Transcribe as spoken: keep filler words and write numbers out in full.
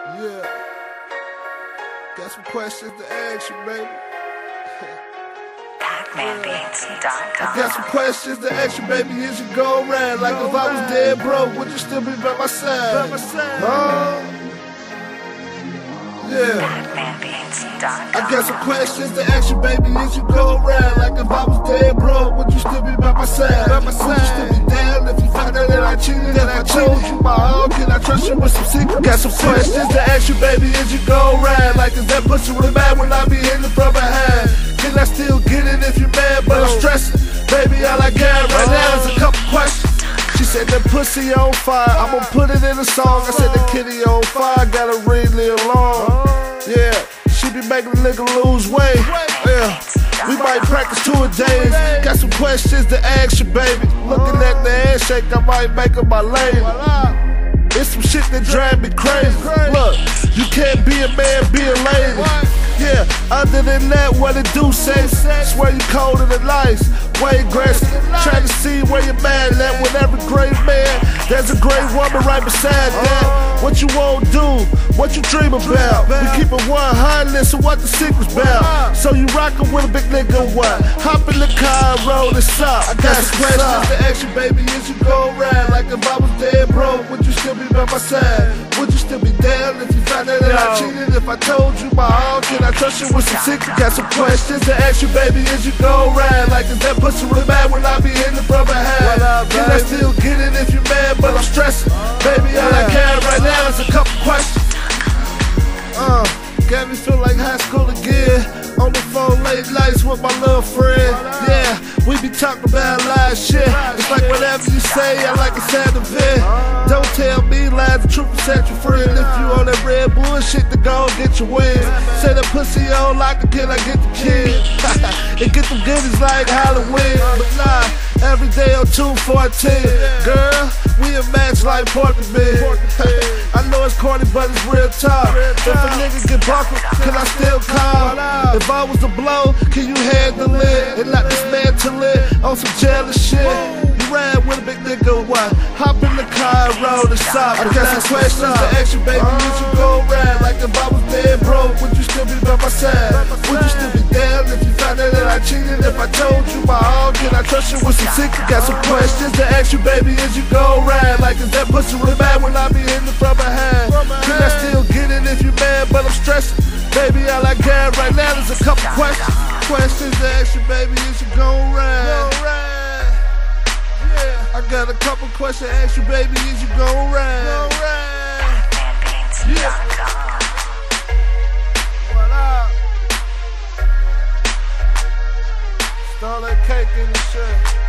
Yeah. Got some questions to ask you, baby. Pac-Man Beats dot com. I got some questions to ask you, baby. Is you go around like if I was dead broke, would you still be by my side? By my side. Oh. Yeah. Pac-Man Beats dot com. I got some questions to ask you, baby. Is you go around like if I was dead broke, would you still be by my side? By my side. Would you still be down if you found out that I cheated? That I told you my all? Can I trust you with some secrets? Got some questions to ask you, baby. Is you go around like is that pussy really bad when I be hitting from behind? Can I still get it if you're mad, but I'm stressing? Baby, all I got right now is a couple questions. She said that pussy on fire, I'm gonna put it in a song. I said the kitty on fire, gotta read Lil Long. Yeah, she be making a nigga lose weight. Yeah, we might practice two a days. Got some questions to ask you, baby. Looking at the handshake, I might make her my lady. It's some shit that drive me crazy. Look, you can't be a man, be a lady. Yeah, other than that, what it do say? Swear you colder than ice, way aggressive. Trying to see where you're mad at. With every great man, there's a great woman right beside that. What you won't do, what you dream about. We keep it one hundred, so what the secret's about? So you rockin' with a big nigga, what? Hop in the car and roll this up. I got some questions to ask you, baby. Is you go around like if I was dead broke, would you still be by my side? Would you still be down if you found out that I cheated? If I told you my all, can I trust you with some secrets? Got some questions to ask you, baby. Is you go around like is that pussy really bad when I be hitting from behind? Can I still get it if you mad, but I'm stressing? Baby, all I got right now is a couple questions. Uh, got me feel like high school again. On the phone late nights with my little friend. Yeah, we be talking about a lot of shit. It's like whatever you say, I like a sound of it. Don't tell me lies, the truth will set you free. And if you on that red bullshit, then go get your win. Say that pussy on lock, can I get the kid? And get them goodies like Halloween. But nah, every day on two fourteen. Girl, we a match like pork and bean. I know it's corny, but it's real talk. If a nigga get buckled, can I still call? If I was to blow, can you handle it? And not dismantle it on some jealous shit? You ride with a big nigga, what? Hop in the car and roll the sock. I got some questions to ask you, baby. Would you go around like if I was dead broke? Would you still be by my side? Would you still be down if you found out that I cheated? If I told you my all, can I trust you with some secrets? Got some questions to ask you, baby. Is you go around like is that pussy really bad when I be hitting from behind? Can I still get it if you mad, but I'm stressing? Baby, all I got right now is a couple questions. Questions to ask you, baby. Is you gon' ride? Yeah, I got a couple questions to ask you, baby. Is you gon' ride? Yeah. What up? Stole that cake in the shit.